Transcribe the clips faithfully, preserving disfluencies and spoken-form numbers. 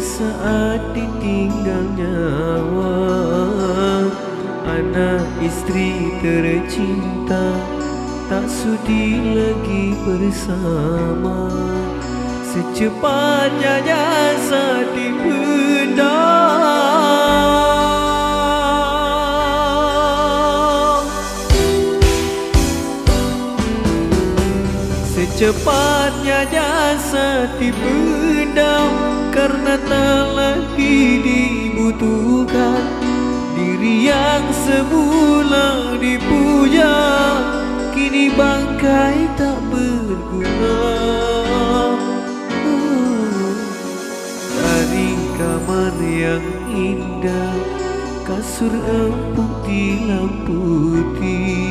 saat ditinggal nyawa, anak istri tercinta tak sudi lagi bersama. Secepatnya jasad dipendam, secepatnya jasad dipendam, karena tak lagi dibutuhkan. Diri yang semula dipuja kini bangkai tak berguna. Dari kamar yang indah, kasur empuk dilamputi,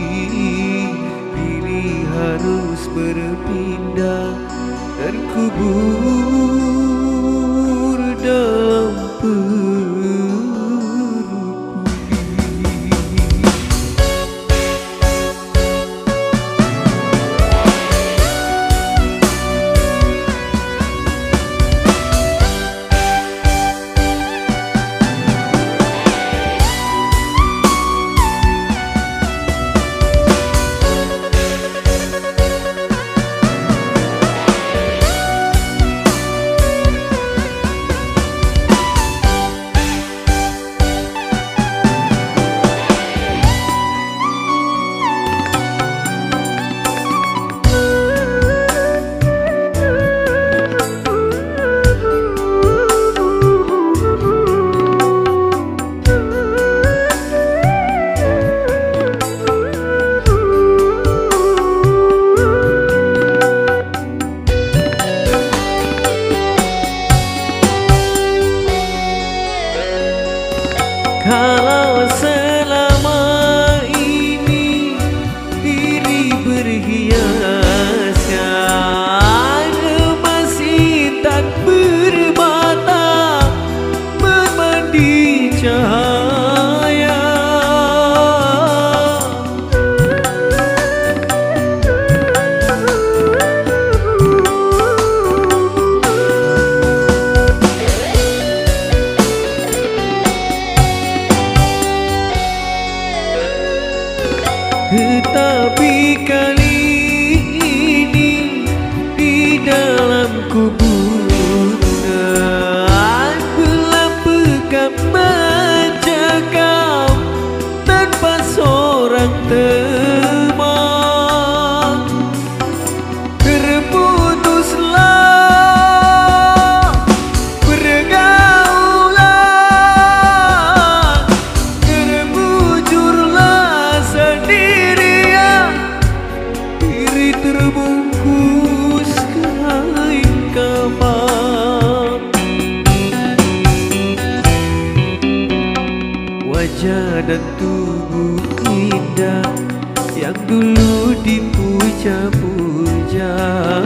kini harus berpindah dan kubur dalam kalau selama ini diri berhiasnya emas intan bermata bermandi cahaya. Tetapi kali ini di dalam kuburan gelap pekat mencekam tanpa seorang teman. Terputuslah pergaulan, terbujurlah sendirian, diri terbungkus kain kafan. Wajah dan tubuh indah yang dulu dipuja-puja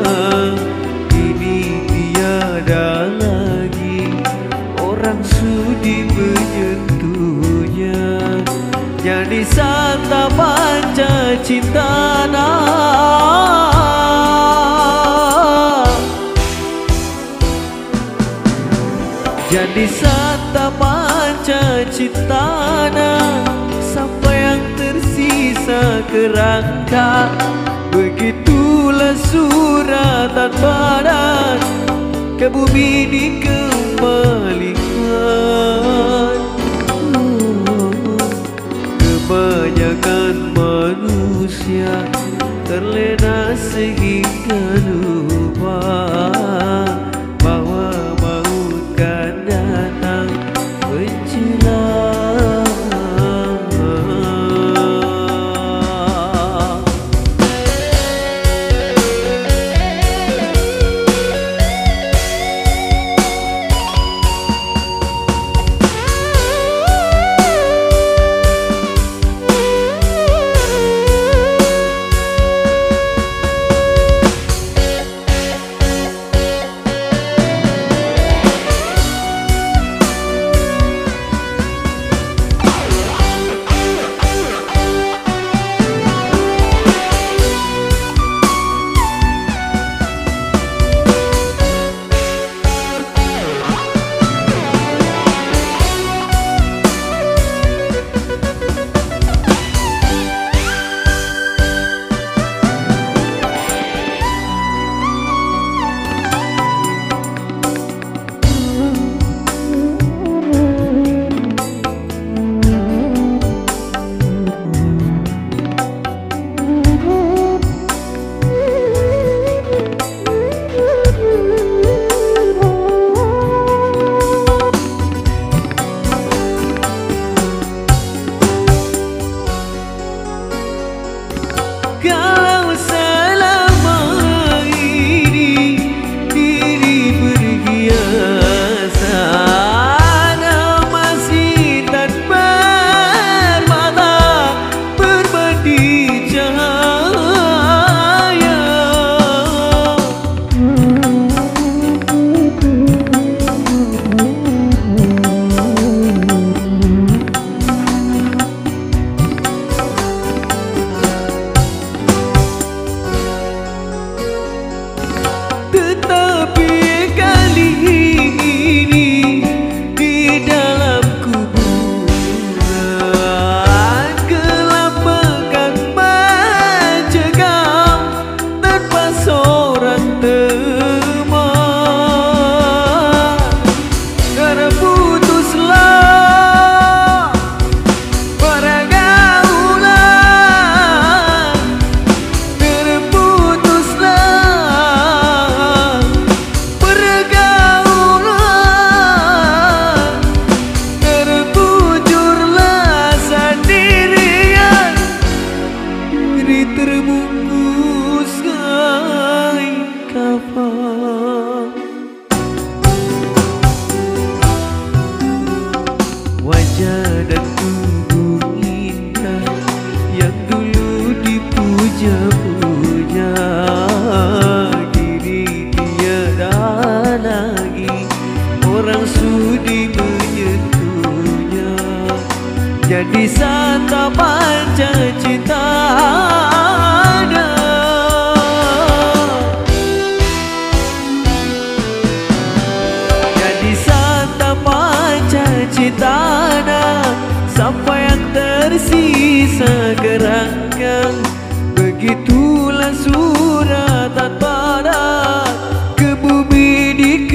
kini tiada lagi orang sudi menyentuhnya. Jadi santapan cintana, jadi santapan cintana, sampai yang tersisa kerangka. Begitulah suratan badan ke bumi dikembalikan. Kebanyakan manusia terlena sehingga lupa bahwa maut kan datang menjelang. santapan cita-citanya. Jadi santapan cita-citanya, sampai yang tersisa kerangkang. Begitulah suratan pada ke bumi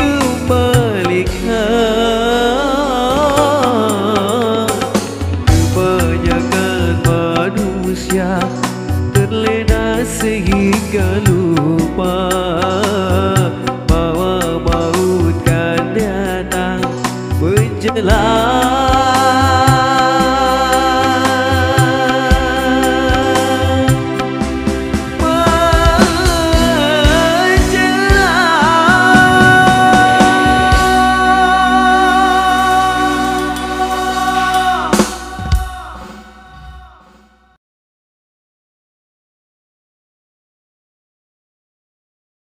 dikembalikan. Kebanyakan manusia terlena sehingga lupa bahwa maut kan datang menjelang.